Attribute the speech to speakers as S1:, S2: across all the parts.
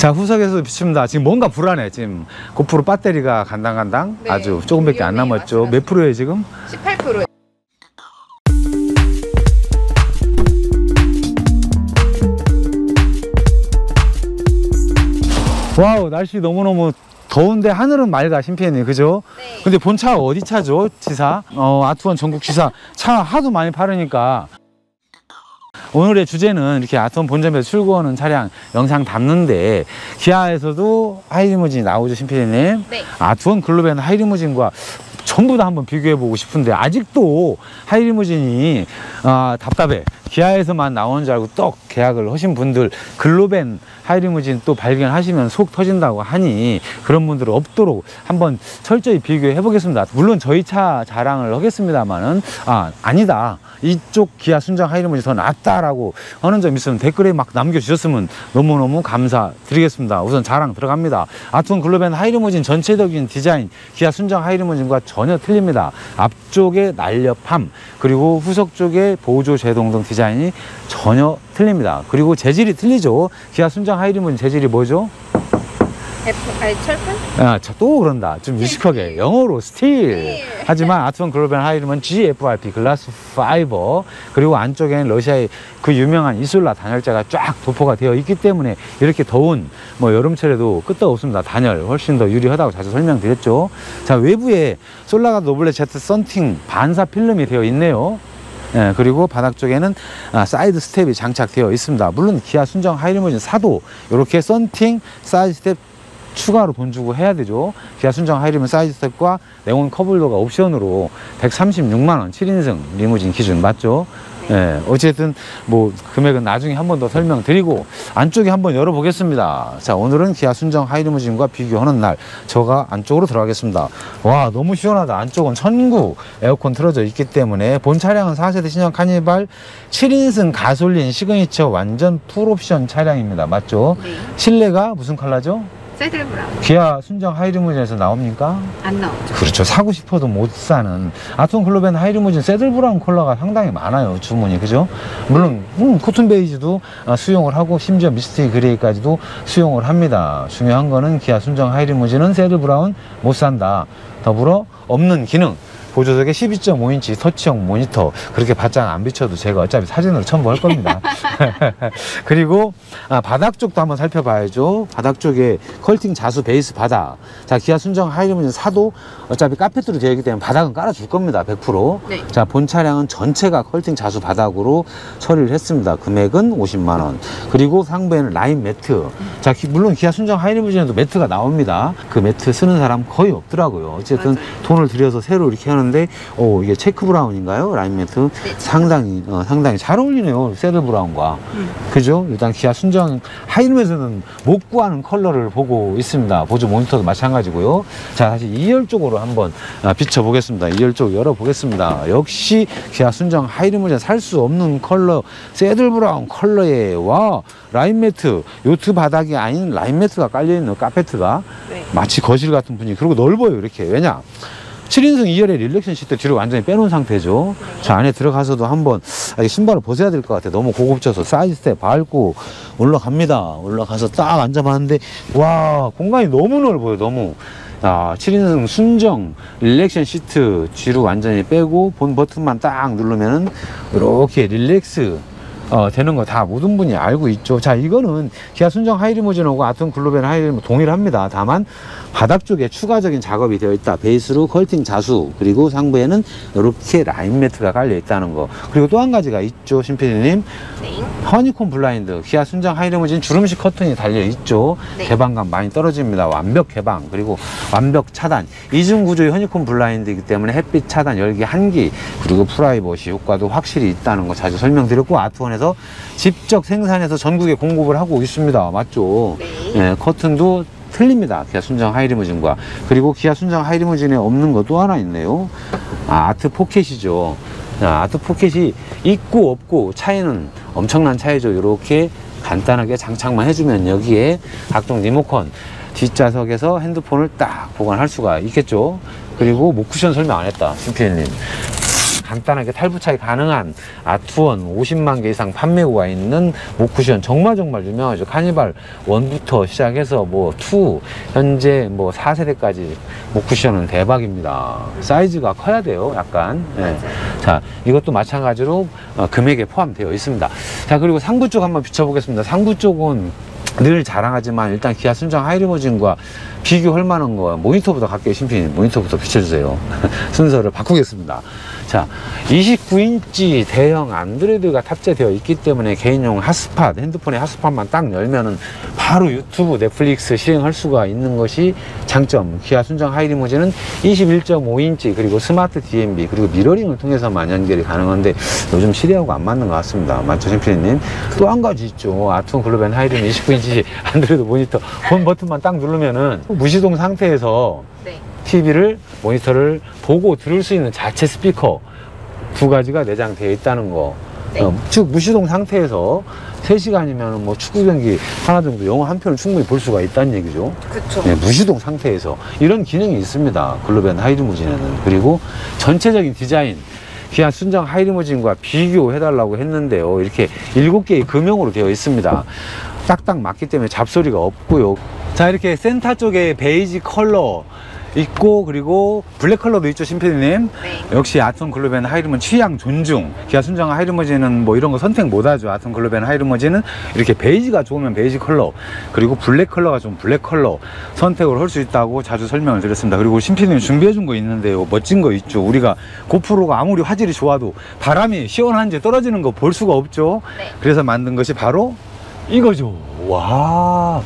S1: 자, 후석에서 비춥니다. 지금 뭔가 불안해. 지금 고프로 배터리가 간당간당.
S2: 네,
S1: 아주 조금밖에 안 남았죠. 몇 프로예요 지금?
S2: 18%.
S1: 와우, 날씨 너무너무 더운데 하늘은 맑아, 심피디님, 그죠?
S2: 네.
S1: 근데 본차 어디 차죠, 지사? 아트원 전국 지사 차 하도 많이 팔으니까. 오늘의 주제는 이렇게 아트원 본점에서 출고하는 차량 영상 담는데, 기아에서도 하이리무진이 나오죠, 심피디님?
S2: 네.
S1: 아트원 글로벤 하이리무진과 전부 다 한번 비교해보고 싶은데, 아직도 하이리무진이 답답해. 기아에서만 나오는 줄 알고 떡 계약을 하신 분들, 글로벤 하이리무진 또 발견하시면 속 터진다고 하니, 그런 분들 없도록 한번 철저히 비교해 보겠습니다. 물론 저희 차 자랑을 하겠습니다만은, 아니다, 이쪽 기아 순정 하이리무진이 더 낫다라고 하는 점 있으면 댓글에 막 남겨주셨으면 너무너무 감사드리겠습니다. 우선 자랑 들어갑니다. 아트원 글로벤 하이리무진 전체적인 디자인 기아 순정 하이리무진과 전혀 틀립니다. 앞쪽에 날렵함, 그리고 후석 쪽에 보조 제동 등 디자인이 전혀 틀립니다. 그리고 재질이 틀리죠. 기아 순정 하이리무진 재질이 뭐죠?
S2: 철판?
S1: 또 그런다. 좀 유식하게 영어로 스틸. 하지만 아트원 글로벤 하이리무진 GFRP 글라스 파이버, 그리고 안쪽에는 러시아의 그 유명한 이솔라 단열재가 쫙 도포가 되어 있기 때문에 이렇게 더운 여름철에도 끄떡없습니다. 단열 훨씬 더 유리하다고 자주 설명드렸죠. 자, 외부에 솔라가 노블레 제트 썬팅 반사 필름이 되어 있네요. 예, 그리고 바닥 쪽에는 사이드 스텝이 장착되어 있습니다. 물론 기아 순정 하이리무진 사도 이렇게 썬팅 사이드 스텝 추가로 돈 주고 해야 되죠. 기아 순정 하이리무진 사이드 스텝과 네온 컵홀더가 옵션으로 136만원 7인승 리무진 기준 맞죠? 예, 어쨌든 금액은 나중에 한 번 더 설명드리고, 안쪽에 한번 열어보겠습니다. 자, 오늘은 기아 순정 하이리무진과 비교하는 날, 저가 안쪽으로 들어가겠습니다. 와, 너무 시원하다. 안쪽은 천구 에어컨 틀어져 있기 때문에. 본 차량은 4세대 신형 카니발 7인승 가솔린 시그니처 완전 풀옵션 차량입니다. 맞죠?
S2: 네.
S1: 실내가 무슨 컬러죠?
S2: 새들 브라운.
S1: 기아 순정 하이리무진에서 나옵니까?
S2: 안 나오죠.
S1: 그렇죠. 사고 싶어도 못 사는 아트원 글로벤 하이리무진 새들 브라운 컬러가 상당히 많아요, 주문이. 그죠? 물론 코튼 베이지도 수용을 하고, 심지어 미스티 그레이까지도 수용을 합니다. 중요한 거는 기아 순정 하이리무진은 새들 브라운 못 산다. 더불어 없는 기능, 보조석에 12.5인치 터치형 모니터, 그렇게 바짝 안 비춰도 제가 어차피 사진으로 첨부할 겁니다. 그리고 바닥 쪽도 한번 살펴봐야죠. 바닥 쪽에 컬팅 자수 베이스 바닥. 자, 기아 순정 하이리무진 사도 어차피 카페트로 되어 있기 때문에 바닥은 깔아줄 겁니다. 100%.
S2: 네.
S1: 자, 본 차량은 전체가 컬팅 자수 바닥으로 처리를 했습니다. 금액은 50만원. 그리고 상부에는 라인 매트. 자, 물론 기아 순정 하이리무진에도 매트가 나옵니다. 그 매트 쓰는 사람 거의 없더라고요. 어쨌든
S2: 맞아요.
S1: 돈을 들여서 새로 이렇게 하는데, 이게 체크 브라운인가요? 라인 매트.
S2: 네,
S1: 상당히 잘 어울리네요, 새들 브라운과. 그죠? 일단 기아 순정 하이리무진에서는 못 구하는 컬러를 보고 있습니다. 보조 모니터도 마찬가지고요. 자, 다시 2열 쪽으로 한번 비춰보겠습니다. 2열 쪽 열어보겠습니다. 역시 기아 순정 하이리무진 살 수 없는 컬러, 새들 브라운 컬러에, 와, 라인 매트, 요트 바닥이 아닌 라인 매트가 깔려있는 카페트가.
S2: 네.
S1: 마치 거실 같은 분위기. 그리고 넓어요, 이렇게. 왜냐? 7인승 2열에 릴렉션 시트 뒤로 완전히 빼놓은 상태죠. 저 안에 들어가서도 한번 신발을 벗어야 될 것 같아요. 너무 고급져서. 사이드 스텝 밟고 올라갑니다. 올라가서 딱 앉아봤는데, 와, 공간이 너무 넓어요. 너무. 7인승 순정 릴렉션 시트 뒤로 완전히 빼고 본 버튼만 딱 누르면은 이렇게 릴렉스 되는 거 다 모든 분이 알고 있죠. 자, 이거는 기아 순정 하이리무진하고 아트원 글로벤 하이리무진 동일합니다. 다만 바닥 쪽에 추가적인 작업이 되어 있다. 베이스로 컬팅 자수, 그리고 상부에는 이렇게 라인 매트가 깔려 있다는 거. 그리고 또 한 가지가 있죠, 심피디님.
S2: 네.
S1: 허니콤 블라인드. 기아 순정 하이리무진 주름식 커튼이 달려 있죠.
S2: 네.
S1: 개방감 많이 떨어집니다. 완벽 개방, 그리고 완벽 차단. 이중 구조의 허니콤 블라인드이기 때문에 het빛 차단, 열기 한기, 그리고 프라이버시 효과도 확실히 있다는 거 자주 설명드렸고, 아트원에서 직접 생산해서 전국에 공급을 하고 있습니다. 맞죠?
S2: 네.
S1: 예, 커튼도 틀립니다. 기아 순정 하이리무진과. 그리고 기아 순정 하이리무진에 없는 거 또 하나 있네요. 아트 포켓이죠. 아트 포켓이 있고 없고 차이는 엄청난 차이죠. 이렇게 간단하게 장착만 해주면 여기에 각종 리모컨, 뒷좌석에서 핸드폰을 딱 보관할 수가 있겠죠. 그리고 목 쿠션 설명 안 했다, 심피디님. 간단하게 탈부착이 가능한 아트원 50만 개 이상 판매고가 있는 목 쿠션 정말 유명하죠. 카니발 1부터 시작해서 뭐 2, 현재 뭐 4세대까지 목 쿠션은 대박입니다. 사이즈가 커야 돼요, 약간. 네. 자, 이것도 마찬가지로 금액에 포함되어 있습니다. 자, 그리고 상부 쪽 한번 비춰보겠습니다. 상부 쪽은 늘 자랑하지만 일단 기아 순정 하이리무진과 비교할 만한 거 모니터부터 갈게요. 심피님 모니터부터 비춰주세요. 순서를 바꾸겠습니다. 자, 29인치 대형 안드로이드가 탑재되어 있기 때문에 개인용 핫스팟, 핸드폰의 핫스팟만 딱 열면은 바로 유튜브, 넷플릭스 실행할 수가 있는 것이 장점. 기아 순정 하이리무진은 21.5인치 그리고 스마트 DMB 그리고 미러링을 통해서만 연결이 가능한데 요즘 시대하고 안 맞는 것 같습니다. 맞죠, 심피님? 또 한 가지 있죠. 아트원 글로벤 하이리는 29인치 안드로이드 모니터 홈 버튼만 딱 누르면은 무시동 상태에서 TV를, 모니터를 보고 들을 수 있는 자체 스피커 2가지가 내장되어 있다는 거. 즉 무시동 상태에서 3시간이면 뭐 축구 경기 하나 정도 영화 한 편을 충분히 볼 수가 있다는 얘기죠. 그쵸. 네, 무시동 상태에서 이런 기능이 있습니다. 글로벤 하이리무진에는. 그리고 전체적인 디자인 기아 순정 하이리무진과 비교해달라고 했는데요. 이렇게 7개의 금형으로 되어 있습니다. 딱딱 맞기 때문에 잡소리가 없고요. 자, 이렇게 센터 쪽에 베이지 컬러 있고 그리고 블랙 컬러도 있죠, 심피디님. 역시 아트원 글로벤 하이리무진 취향 존중. 기아 순정 하이리무진은 뭐 이런 거 선택 못하죠. 아트원 글로벤 하이리무진은 이렇게 베이지가 좋으면 베이지 컬러 그리고 블랙 컬러가 좀 블랙 컬러 선택을 할 수 있다고 자주 설명을 드렸습니다. 그리고 심피디님 준비해 준 거 있는데요, 멋진 거 있죠. 우리가 고프로가 아무리 화질이 좋아도 바람이 시원한지 떨어지는 거 볼 수가 없죠. 그래서 만든 것이 바로 이거죠. 와우,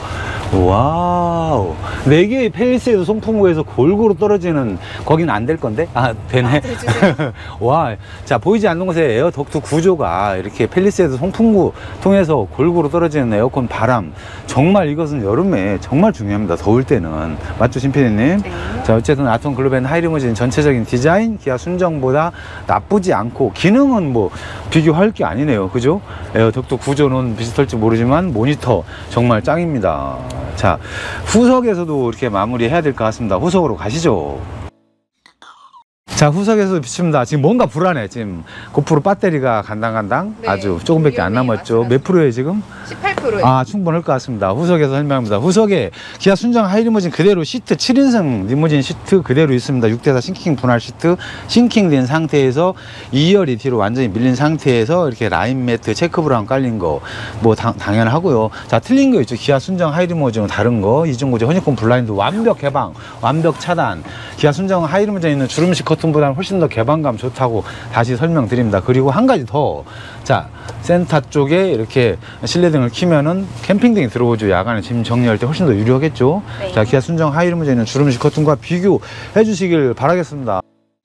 S1: 와우. 4개의 펠리세이드 송풍구에서 골고루 떨어지는, 거긴 안 될 건데? 아, 되네. 와. 자, 보이지 않는 곳에 에어 덕트 구조가 이렇게 펠리세이드 송풍구 통해서 골고루 떨어지는 에어컨 바람. 정말 이것은 여름에 정말 중요합니다. 더울 때는. 맞죠, 심피디님? 자, 어쨌든 아트원 글로벤 하이리무진 전체적인 디자인, 기아 순정보다 나쁘지 않고, 기능은 뭐 비교할 게 아니네요. 그죠? 에어 덕트 구조는 비슷할지 모르지만, 모니터 정말 짱입니다. 자, 후석에서도 이렇게 마무리해야 될 것 같습니다. 후석으로 가시죠. 자, 후석에서도 비춥니다. 지금 뭔가 불안해. 지금 고프로 배터리가 간당간당 아주 조금밖에 안 남았죠. 몇 프로예요 지금? 18%예요. 아, 충분할 것 같습니다. 후석에서 설명합니다. 후석에 기아 순정 하이리무진 그대로 시트 7인승 리무진 시트 그대로 있습니다. 6대4 싱킹 분할 시트 싱킹된 상태에서 2열이 뒤로 완전히 밀린 상태에서 이렇게 라인 매트 체크 브라운 깔린 거 뭐 당연하고요. 자, 틀린 거 있죠. 기아 순정 하이리무진은 다른 거 이중고제 허니콤 블라인드 완벽 개방, 완벽 차단. 기아 순정 하이리무진에 있는 주름식 커튼보다는 훨씬 더 개방감 좋다고 다시 설명드립니다. 그리고 한 가지 더. 자, 센터 쪽에 이렇게 실내등을 켜면은 캠핑등이 들어오죠. 야간에 짐 정리할 때 훨씬 더 유리하겠죠. 자, 기아 순정 하이리무진에 있는 주름식 커튼과 비교해 주시길 바라겠습니다.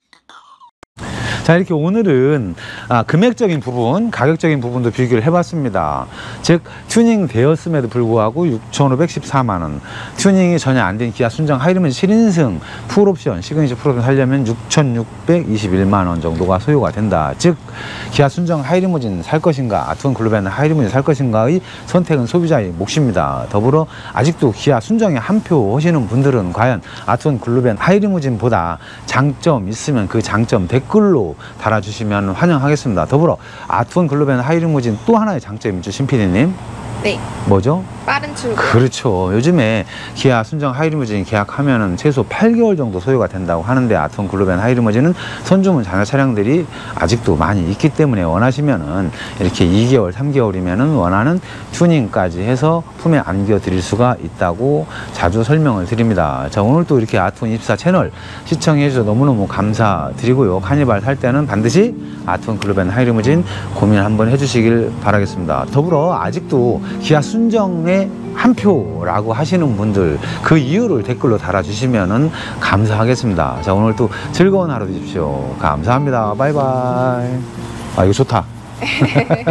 S1: 자, 이렇게 오늘은 금액적인 부분, 가격적인 부분도 비교를 해봤습니다. 즉, 튜닝 되었음에도 불구하고 6,514만원, 튜닝이 전혀 안 된 기아 순정 하이리무진 7인승 풀옵션, 시그니처 풀옵션 하려면 6,621만원 정도가 소요가 된다. 즉, 기아 순정 하이리무진 살 것인가, 아트원 글로벤 하이리무진 살 것인가의 선택은 소비자의 몫입니다. 더불어 아직도 기아 순정에 한 표 하시는 분들은 과연 아트원 글로벤 하이리무진보다 장점 있으면 그 장점 댓글로 달아주시면 환영하겠습니다. 더불어 아트원 글로벤 하이리무진 또 하나의 장점이 있죠, 심피디님. 네. 뭐죠? 빠른 출고. 그렇죠. 요즘에 기아 순정 하이리무진 계약하면은 최소 8개월 정도 소요가 된다고 하는데 아트원 글로벤 하이리무진은 선주문 자녀 차량들이 아직도 많이 있기 때문에 원하시면은 이렇게 2개월, 3개월이면은 원하는 튜닝까지 해서 품에 안겨 드릴 수가 있다고 자주 설명을 드립니다. 자, 오늘 또 이렇게 아트원 24 채널 시청해 주셔서 너무너무 감사드리고요. 카니발 살 때는 반드시 아트원 글로벤 하이리무진 고민 한번 해주시길 바라겠습니다. 더불어 아직도 기아 순정에 한 표라고 하시는 분들 그 이유를 댓글로 달아주시면 감사하겠습니다. 자, 오늘 또 즐거운 하루 되십시오. 감사합니다. 바이바이. 아, 이거 좋다.